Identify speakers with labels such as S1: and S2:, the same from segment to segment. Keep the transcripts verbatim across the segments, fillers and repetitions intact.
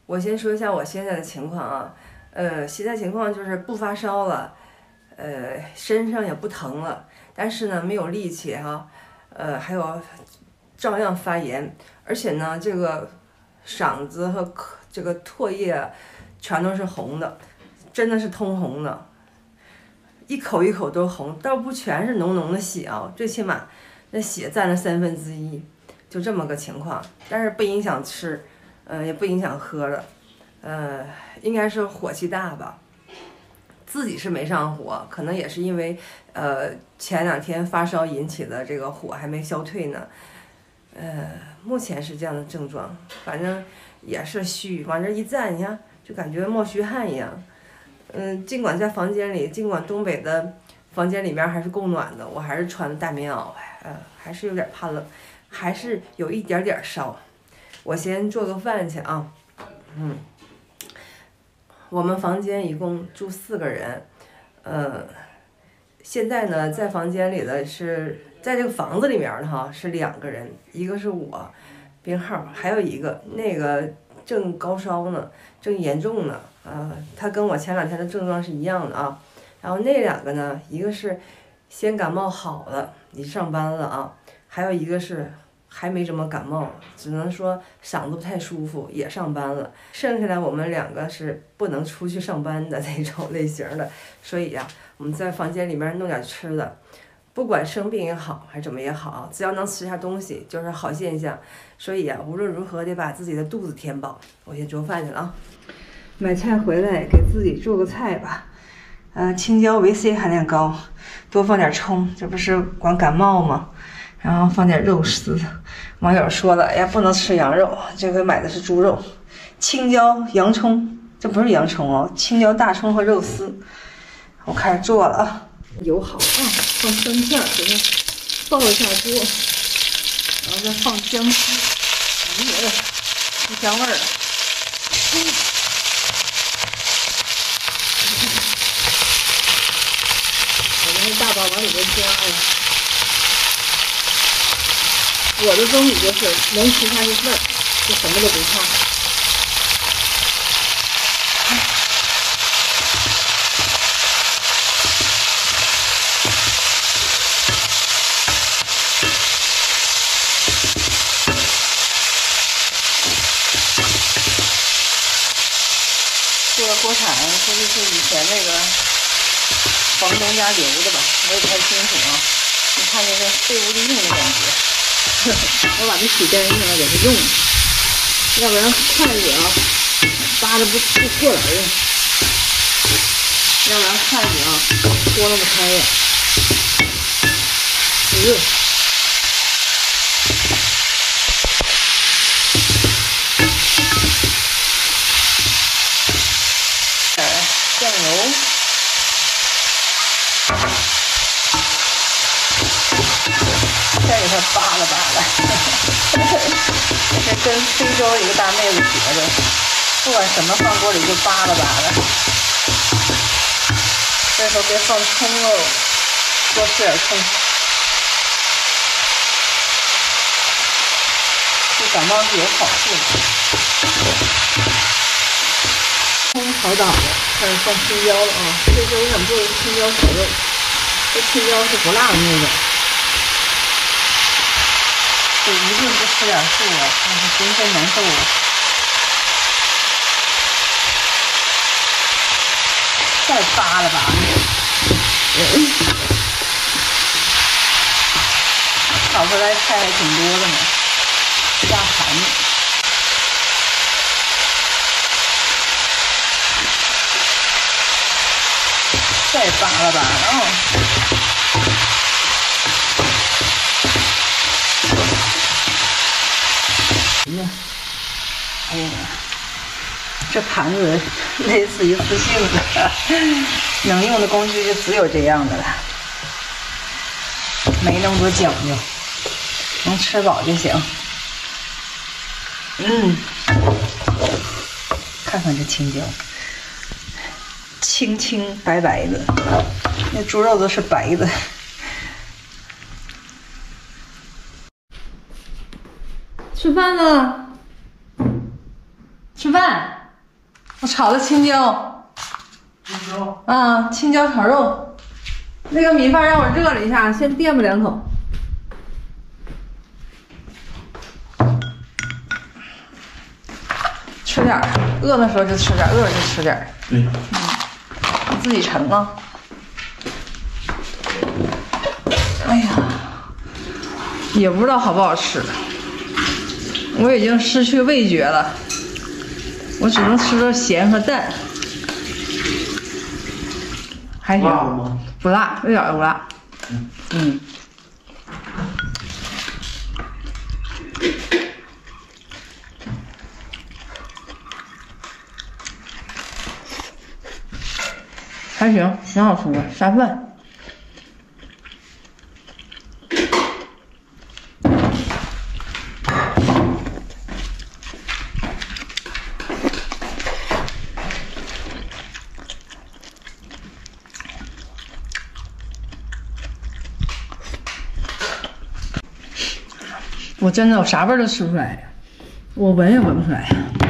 S1: 我先说一下我现在的情况啊，呃，现在情况就是不发烧了，呃，身上也不疼了，但是呢没有力气哈、啊，呃，还有照样发炎，而且呢这个嗓子和这个唾液全都是红的，真的是通红的，一口一口都红，倒不全是浓浓的血啊，最起码那血占了三分之一，就这么个情况，但是不影响吃。呃，也不影响喝了，呃，应该是火气大吧，自己是没上火，可能也是因为呃前两天发烧引起的这个火还没消退呢，呃，目前是这样的症状，反正也是虚，往这一站，你看就感觉冒虚汗一样，嗯、呃，尽管在房间里，尽管东北的房间里面还是够暖的，我还是穿的大棉袄，呃，还是有点怕冷，还是有一点点烧。我先做个饭去啊，嗯，我们房间一共住四个人，呃，现在呢在房间里的是在这个房子里面的哈是两个人，一个是我编号，还有一个那个正高烧呢，正严重呢，啊、呃，他跟我前两天的症状是一样的啊，然后那两个呢，一个是先感冒好了，已上班了啊，还有一个是。还没怎么感冒，只能说嗓子不太舒服，也上班了。剩下来我们两个是不能出去上班的那种类型的，所以呀、啊，我们在房间里面弄点吃的，不管生病也好，还是怎么也好，只要能吃下东西就是好现象。所以呀、啊，无论如何得把自己的肚子填饱。我先做饭去了啊，买菜回来给自己做个菜吧。呃，青椒维 C 含量高，多放点葱，这不是管感冒吗？然后放点肉丝，网友说了，哎呀，不能吃羊肉，这回买的是猪肉。青椒、洋葱，这不是洋葱哦，青椒、大葱和肉丝。我开始做了啊，油好啊，放生片，给它爆一下锅，然后再放姜丝，哎呀，出香味儿了。嗯，我这大把往里面加呀。我的宗旨就是能吃下去份儿，就什么都不怕。这个锅铲估计是以前那个房东家留的吧，我也不太清楚啊。你看这个废物利用的感觉。我把它洗干净了，给它用，要不然筷子啊扒着不不过来呀，要不然筷子啊拨拉不开呀。哎呦，点酱油。再给它扒拉扒拉，这是跟非洲一个大妹子学的，不管什么放锅里就扒拉扒拉。这时候别放葱哦，多吃点葱，对感冒是有好处的。葱炒倒了，开始放青椒了啊！这次我想做的是青椒炒肉，这青椒是不辣的那种。这一顿不吃点素啊，那是浑身难受啊！再扒拉扒拉，嗯，炒出来菜还挺多的呢，一大盘子。再扒拉扒拉啊！哎呀，这盘子类似于磁性的，能用的工具就只有这样的了，没那么多讲究，能吃饱就行。嗯，看看这青椒，青青白白的，那猪肉都是白的。吃饭了。 吃饭。我炒的青椒。
S2: 青椒。
S1: 啊，青椒炒肉。那个米饭让我热了一下，先垫吧两口。吃点儿，饿的时候就吃点儿，饿了就吃点儿。
S2: 对。
S1: 嗯，自己盛啊。哎呀，也不知道好不好吃。我已经失去味觉了，我只能吃着咸和淡。还行。
S2: 辣吗？
S1: 不辣，一点都不辣。嗯。嗯。还行，挺好吃的，下饭。我真的，我啥味儿都吃不出来，我闻也闻不出来。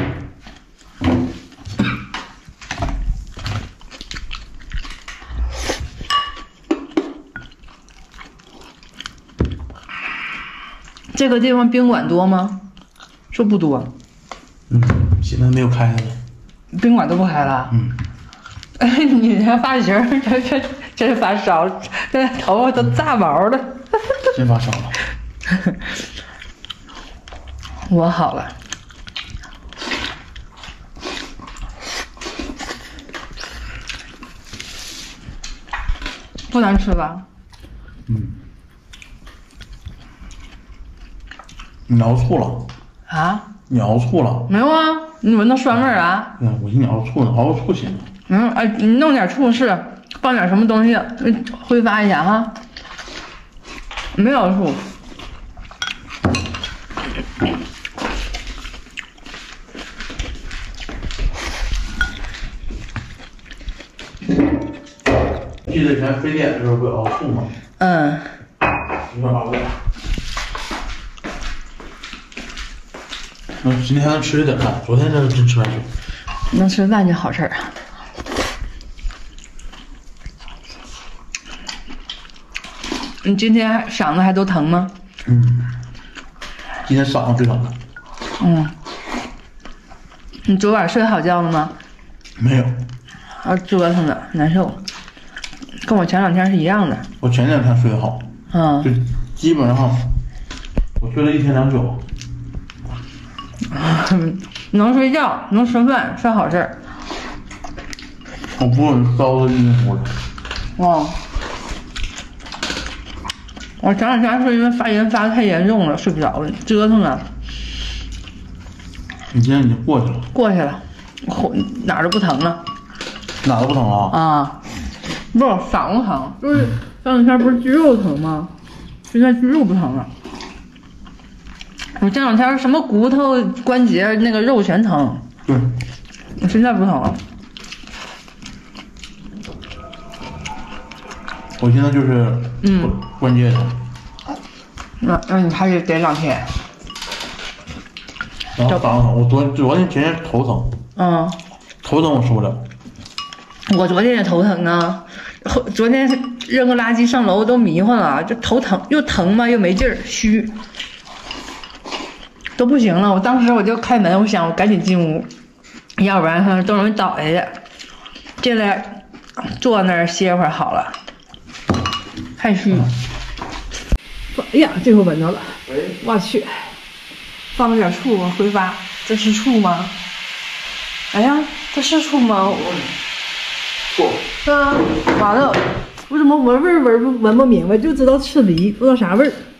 S1: 这个地方宾馆多吗？说不多。
S2: 嗯，现在没有开的。
S1: 宾馆都不开了。
S2: 嗯。
S1: 哎，你这发型，这这这是发烧，这头发都炸毛了。
S2: 真发烧了。
S1: 我好了。不难吃吧？
S2: 嗯。你熬醋了？
S1: 啊？
S2: 你熬醋了？
S1: 没有啊，你闻到酸味儿啊？
S2: 嗯，我寻思你熬醋呢，熬醋行吗？
S1: 嗯，哎，你弄点醋是，放点什么东西，挥发一下哈。没有醋。
S2: 记得以前非典的时候不熬醋吗？
S1: 嗯。
S2: 你看把味。嗯，今天还能吃点饭，昨天这是真吃不下去。
S1: 能吃饭就好事儿啊。你今天嗓子还都疼吗？
S2: 嗯。今天嗓子最疼。
S1: 嗯。你昨晚睡好觉了吗？
S2: 没有。
S1: 啊，折腾的难受，跟我前两天是一样的。
S2: 我前两天睡得好。
S1: 嗯。
S2: 就基本上，我睡了一天两宿。
S1: 能睡觉，能吃饭是好事儿。
S2: 我不能烧的晕乎了。
S1: 哦。我前两天是因为发炎发的太严重了，睡不着了，折腾啊。
S2: 你今天已经过去了。
S1: 过去了，后哪儿都不疼了。
S2: 哪都不疼啊？
S1: 啊，不是嗓子疼，就是前两天不是肌肉疼吗？现在肌肉不疼了。我这两天什么骨头、关节那个肉全疼。
S2: 对。
S1: 我现在不疼了。
S2: 我现在就是
S1: 嗯
S2: 关节疼。
S1: 那那你还得得两天。
S2: 然后嗓子疼，我昨昨天前天头疼。
S1: 嗯。
S2: 头疼我受不了。
S1: 我昨天也头疼啊，后昨天扔个垃圾上楼都迷糊了，就头疼又疼嘛又没劲儿，虚。都不行了，我当时我就开门，我想我赶紧进屋，要不然他都容易倒下去。进来坐那儿歇会儿好了，太虚。哎呀，这回闻着了，我去，放了点醋挥发，这是醋吗？哎呀，这是醋吗？
S2: 醋。
S1: 啊，完了，我怎么闻味儿闻不闻不明白，就知道刺鼻，不知道啥味儿。